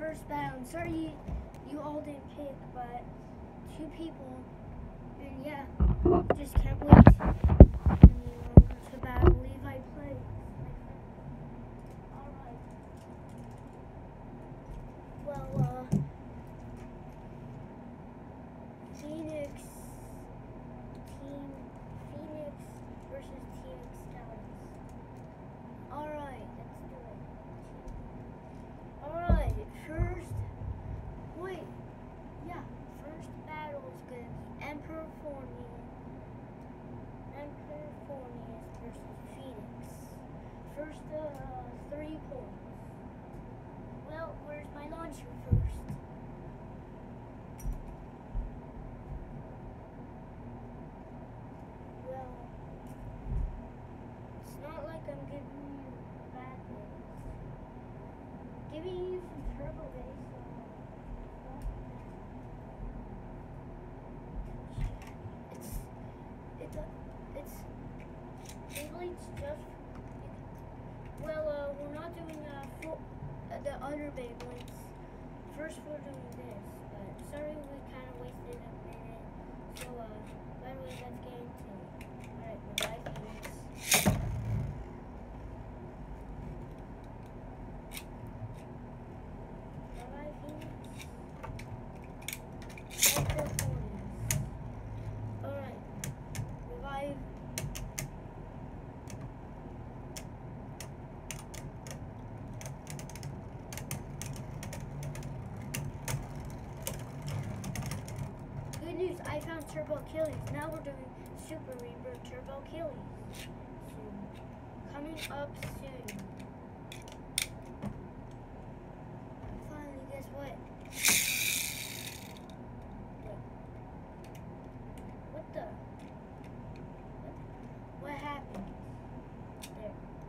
first battle. I'm sorry you all didn't pick, but 2 people, and yeah, just can't wait any longer to battle Levi Play. Alright. Well, Phoenix versus Team Stallions. Alright, let's do it. Alright, first battle is gonna be Emperor Fornius versus Phoenix. First, 3 points. Well, where's my launcher first? Well, it's not like I'm giving you bad things. Giving you some turbo base. It's just, well, we're not doing the other Beyblades. First we're doing this, but sorry we kind of wasted a minute. So, by the way, let's get into it. Alright, Levi Phoenix. Levi Phoenix. Emperor Fornius. Alright, Levi. Good news, I found Turbo Achilles. Now we're doing Super Reaper Turbo Achilles. Coming up soon. Finally, guess what? What the? What happened? There.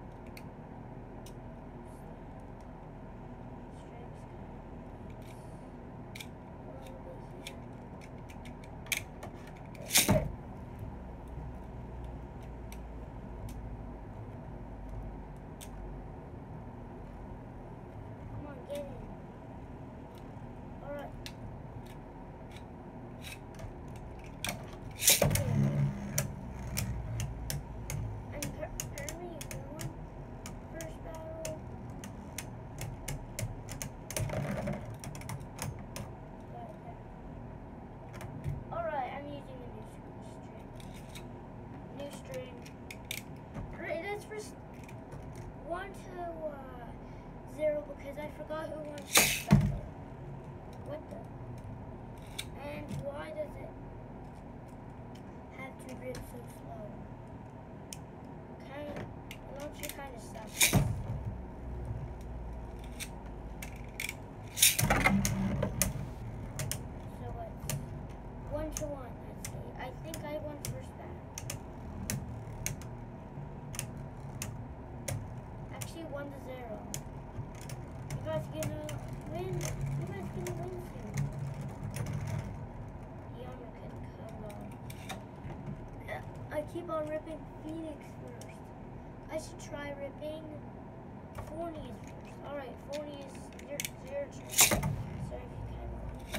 Because I forgot who won this battle. What the? And why does it have to rip so slow? The launcher kind of sucks. So what's 1-1? Let's see. I think I won first battle. Actually, 1-0. You guys gonna win? You guys gonna win soon? The armor can come on. I keep on ripping Phoenix first. I should try ripping Fornius first. Alright, Fornius, your turn. Sorry if you kind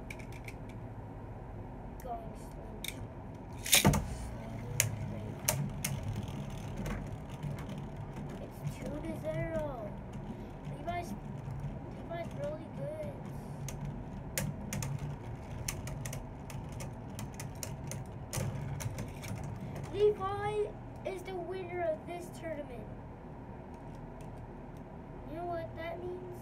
of going slow. It's 2-0. Levi's really good. Levi is the winner of this tournament. You know what that means?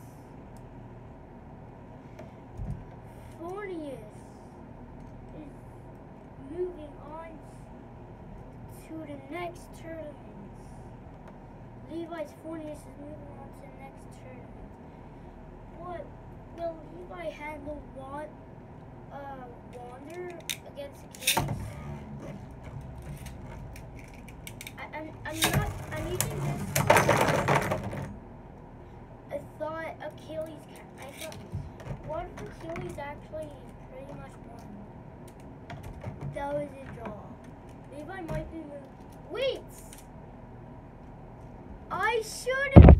Fornius is moving on to the next tournament. Levi's Fornius is moving on to the next tournament. What will Levi handle Wander against Achilles? I'm using this. I thought what if Achilles actually pretty much won? That was a draw. Levi might be moving. Wait! I should have